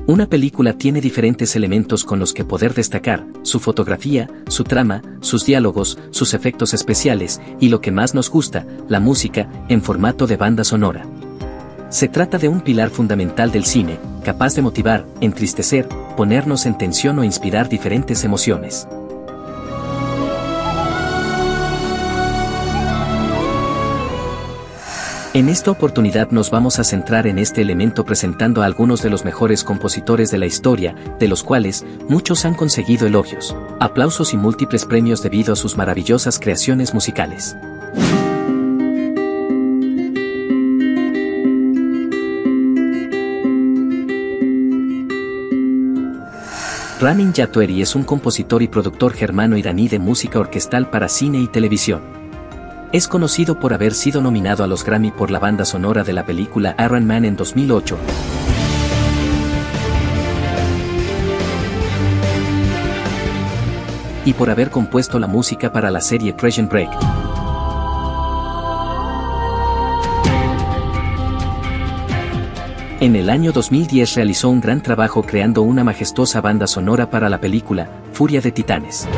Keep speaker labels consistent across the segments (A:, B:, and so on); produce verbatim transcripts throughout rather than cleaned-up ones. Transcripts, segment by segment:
A: Una película tiene diferentes elementos con los que poder destacar: su fotografía, su trama, sus diálogos, sus efectos especiales, y lo que más nos gusta, la música, en formato de banda sonora. Se trata de un pilar fundamental del cine, capaz de motivar, entristecer, ponernos en tensión o inspirar diferentes emociones. En esta oportunidad nos vamos a centrar en este elemento presentando a algunos de los mejores compositores de la historia, de los cuales muchos han conseguido elogios, aplausos y múltiples premios debido a sus maravillosas creaciones musicales. Ramin Djawahiri es un compositor y productor germano-iraní de música orquestal para cine y televisión. Es conocido por haber sido nominado a los Grammy por la banda sonora de la película Iron Man en dos mil ocho. Y por haber compuesto la música para la serie Prison Break. En el año dos mil diez realizó un gran trabajo creando una majestuosa banda sonora para la película Furia de Titanes.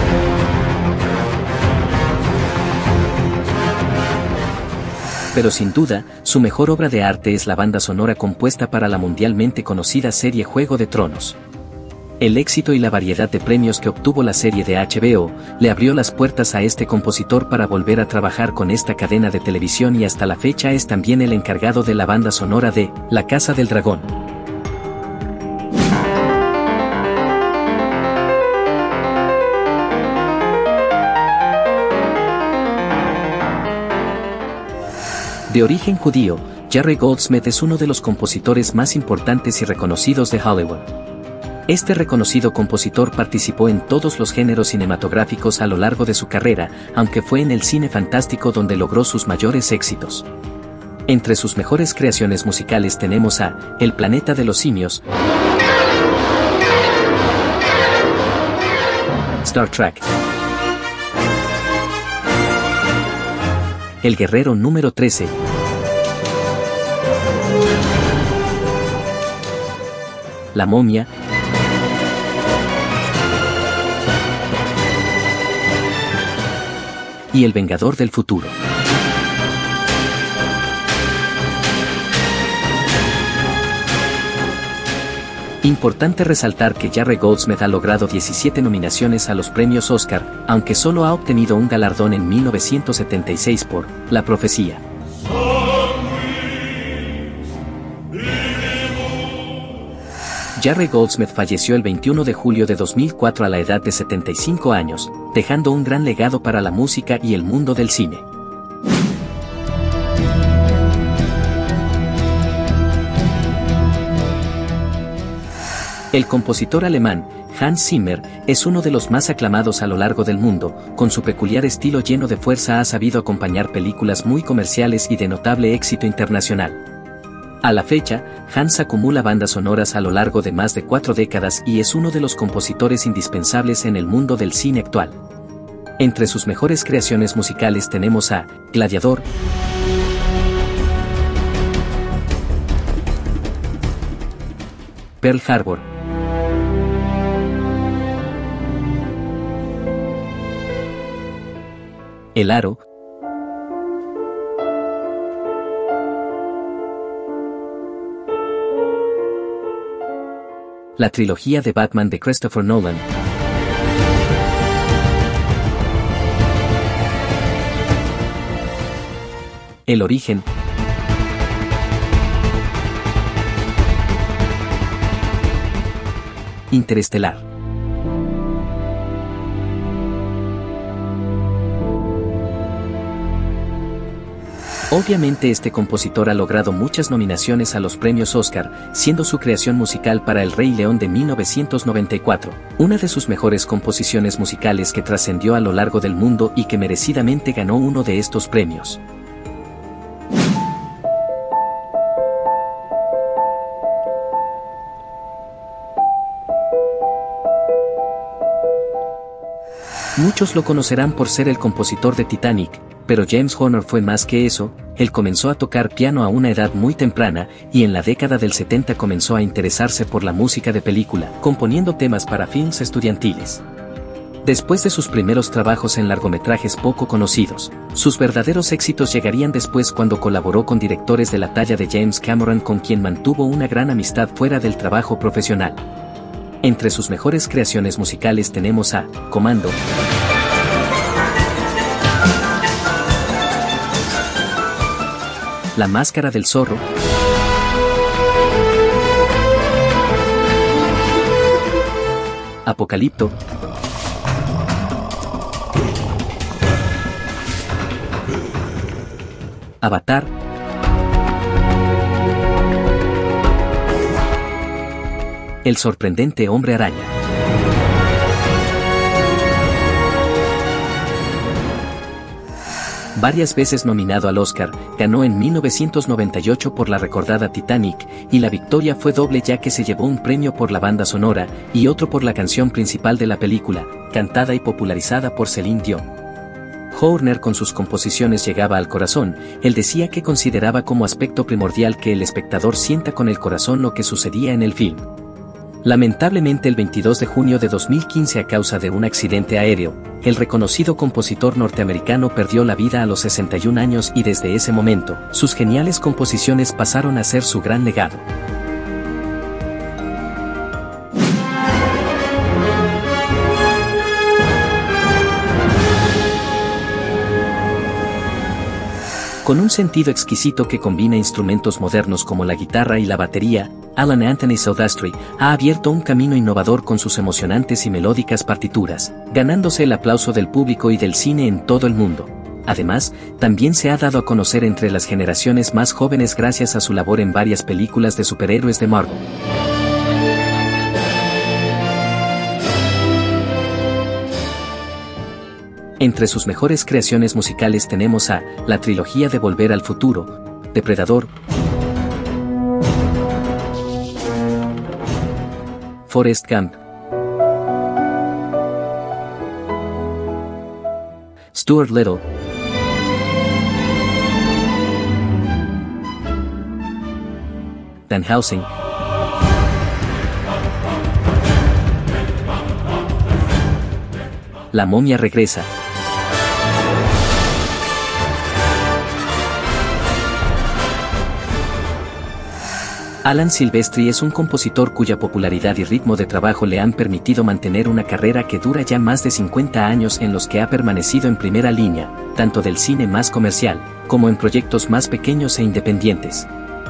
A: Pero sin duda, su mejor obra de arte es la banda sonora compuesta para la mundialmente conocida serie Juego de Tronos. El éxito y la variedad de premios que obtuvo la serie de H B O le abrió las puertas a este compositor para volver a trabajar con esta cadena de televisión y hasta la fecha es también el encargado de la banda sonora de La Casa del Dragón. De origen judío, Jerry Goldsmith es uno de los compositores más importantes y reconocidos de Hollywood. Este reconocido compositor participó en todos los géneros cinematográficos a lo largo de su carrera, aunque fue en el cine fantástico donde logró sus mayores éxitos. Entre sus mejores creaciones musicales tenemos a El planeta de los simios, Star Trek, El guerrero número trece, La momia, y El vengador del futuro. Importante resaltar que Jerry Goldsmith ha logrado diecisiete nominaciones a los premios Oscar, aunque solo ha obtenido un galardón en mil novecientos setenta y seis por La profecía. Jerry Goldsmith falleció el veintiuno de julio de dos mil cuatro a la edad de setenta y cinco años, dejando un gran legado para la música y el mundo del cine. El compositor alemán, Hans Zimmer, es uno de los más aclamados a lo largo del mundo, con su peculiar estilo lleno de fuerza ha sabido acompañar películas muy comerciales y de notable éxito internacional. A la fecha, Hans acumula bandas sonoras a lo largo de más de cuatro décadas y es uno de los compositores indispensables en el mundo del cine actual. Entre sus mejores creaciones musicales tenemos a Gladiador, Pearl Harbor, El Aro, la trilogía de Batman de Christopher Nolan, El origen, Interestelar. Obviamente este compositor ha logrado muchas nominaciones a los premios Oscar, siendo su creación musical para El Rey León de mil novecientos noventa y cuatro, una de sus mejores composiciones musicales que trascendió a lo largo del mundo y que merecidamente ganó uno de estos premios. Muchos lo conocerán por ser el compositor de Titanic, pero James Horner fue más que eso. Él comenzó a tocar piano a una edad muy temprana, y en la década del setenta comenzó a interesarse por la música de película, componiendo temas para films estudiantiles. Después de sus primeros trabajos en largometrajes poco conocidos, sus verdaderos éxitos llegarían después cuando colaboró con directores de la talla de James Cameron, con quien mantuvo una gran amistad fuera del trabajo profesional. Entre sus mejores creaciones musicales tenemos a Commando, La Máscara del Zorro, Apocalipto, Avatar, El sorprendente Hombre Araña. Varias veces nominado al Oscar, ganó en mil novecientos noventa y ocho por la recordada Titanic, y la victoria fue doble ya que se llevó un premio por la banda sonora, y otro por la canción principal de la película, cantada y popularizada por Celine Dion. Horner con sus composiciones llegaba al corazón. Él decía que consideraba como aspecto primordial que el espectador sienta con el corazón lo que sucedía en el film. Lamentablemente el veintidós de junio de dos mil quince, a causa de un accidente aéreo, el reconocido compositor norteamericano perdió la vida a los sesenta y un años, y desde ese momento, sus geniales composiciones pasaron a ser su gran legado. Con un sentido exquisito que combina instrumentos modernos como la guitarra y la batería, Alan Anthony Silvestri ha abierto un camino innovador con sus emocionantes y melódicas partituras, ganándose el aplauso del público y del cine en todo el mundo. Además, también se ha dado a conocer entre las generaciones más jóvenes gracias a su labor en varias películas de superhéroes de Marvel. Entre sus mejores creaciones musicales tenemos a la trilogía de Volver al Futuro, Depredador, Forrest Gump, Stuart Little, Van Helsing, La momia regresa, Alan Silvestri es un compositor cuya popularidad y ritmo de trabajo le han permitido mantener una carrera que dura ya más de cincuenta años, en los que ha permanecido en primera línea, tanto del cine más comercial, como en proyectos más pequeños e independientes.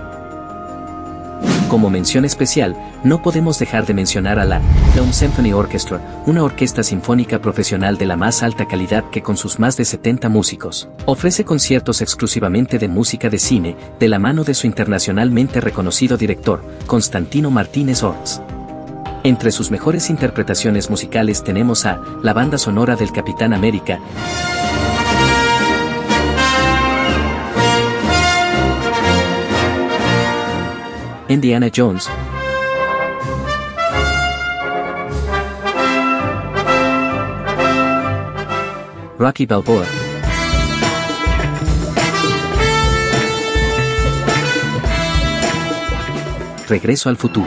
A: Como mención especial, no podemos dejar de mencionar a la Film Symphony Orchestra, una orquesta sinfónica profesional de la más alta calidad que con sus más de setenta músicos, ofrece conciertos exclusivamente de música de cine, de la mano de su internacionalmente reconocido director, Constantino Martínez Orts. Entre sus mejores interpretaciones musicales tenemos a la banda sonora del Capitán América, Indiana Jones, Rocky Balboa, Regreso al futuro.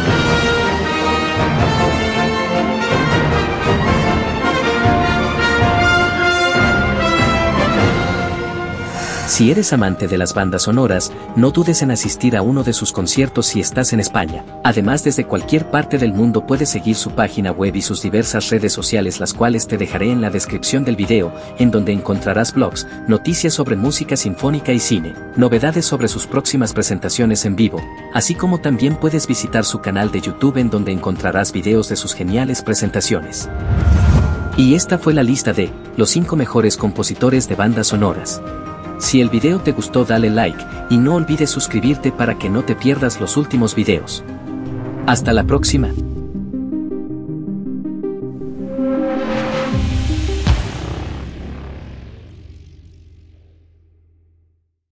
A: Si eres amante de las bandas sonoras, no dudes en asistir a uno de sus conciertos si estás en España. Además, desde cualquier parte del mundo puedes seguir su página web y sus diversas redes sociales, las cuales te dejaré en la descripción del video, en donde encontrarás blogs, noticias sobre música sinfónica y cine, novedades sobre sus próximas presentaciones en vivo, así como también puedes visitar su canal de YouTube, en donde encontrarás videos de sus geniales presentaciones. Y esta fue la lista de los cinco mejores compositores de bandas sonoras. Si el video te gustó, dale like, y no olvides suscribirte para que no te pierdas los últimos videos. Hasta la próxima.